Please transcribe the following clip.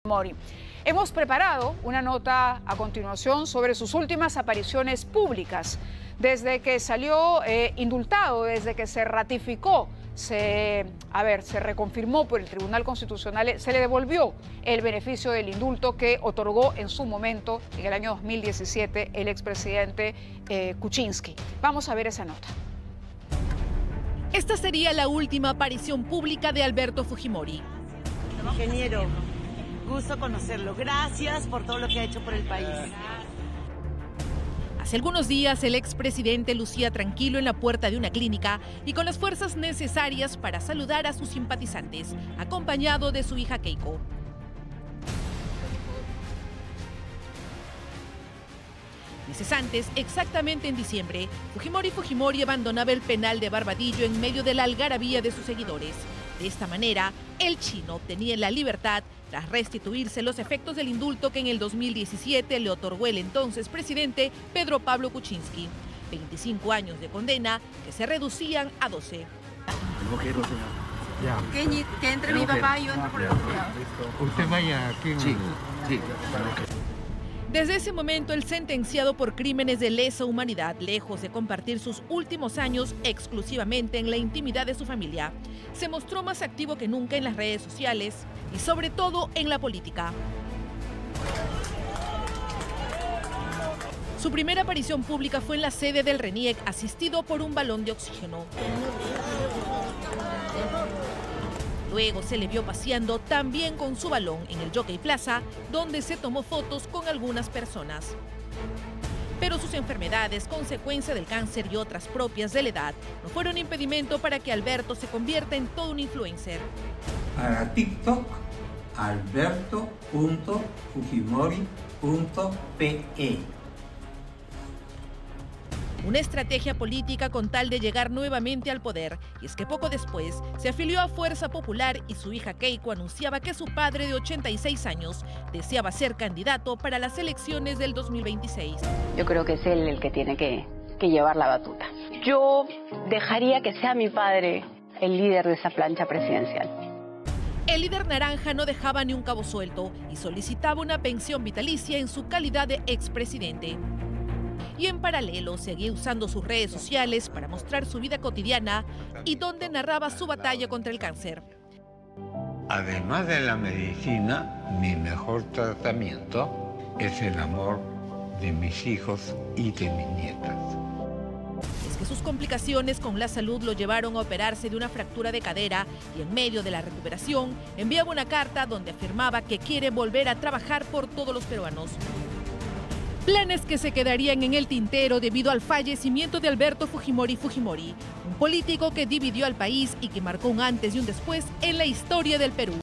Fujimori. Hemos preparado una nota a continuación sobre sus últimas apariciones públicas. Desde que salió indultado, desde que se ratificó, se reconfirmó por el Tribunal Constitucional, se le devolvió el beneficio del indulto que otorgó en su momento, en el año 2017, el expresidente Kuczynski. Vamos a ver esa nota. Esta sería la última aparición pública de Alberto Fujimori. Ingeniero, gusto conocerlo. Gracias por todo lo que ha hecho por el país. Hace algunos días el expresidente lucía tranquilo en la puerta de una clínica y con las fuerzas necesarias para saludar a sus simpatizantes, acompañado de su hija Keiko. Meses antes, exactamente en diciembre, Fujimori abandonaba el penal de Barbadillo en medio de la algarabía de sus seguidores. De esta manera, el chino obtenía la libertad tras restituirse los efectos del indulto que en el 2017 le otorgó el entonces presidente Pedro Pablo Kuczynski. 25 años de condena que se reducían a 12. Que entre mi papá y yo entro por el otro lado. Usted vaya aquí. Sí. Desde ese momento, el sentenciado por crímenes de lesa humanidad, lejos de compartir sus últimos años exclusivamente en la intimidad de su familia, se mostró más activo que nunca en las redes sociales y sobre todo en la política. Su primera aparición pública fue en la sede del RENIEC, asistido por un balón de oxígeno. Luego se le vio paseando también con su balón en el Jockey Plaza, donde se tomó fotos con algunas personas. Pero sus enfermedades, consecuencia del cáncer y otras propias de la edad, no fueron impedimento para que Alberto se convierta en todo un influencer. Para TikTok, alberto.fujimori.pe. Una estrategia política con tal de llegar nuevamente al poder. Y es que poco después se afilió a Fuerza Popular y su hija Keiko anunciaba que su padre de 86 años deseaba ser candidato para las elecciones del 2026. Yo creo que es él el que tiene que llevar la batuta. Yo dejaría que sea mi padre el líder de esa plancha presidencial. El líder naranja no dejaba ni un cabo suelto y solicitaba una pensión vitalicia en su calidad de expresidente. Y en paralelo seguía usando sus redes sociales para mostrar su vida cotidiana y donde narraba su batalla contra el cáncer. Además de la medicina, mi mejor tratamiento es el amor de mis hijos y de mis nietas. Es que sus complicaciones con la salud lo llevaron a operarse de una fractura de cadera y en medio de la recuperación enviaba una carta donde afirmaba que quiere volver a trabajar por todos los peruanos. Planes que se quedarían en el tintero debido al fallecimiento de Alberto Fujimori, un político que dividió al país y que marcó un antes y un después en la historia del Perú.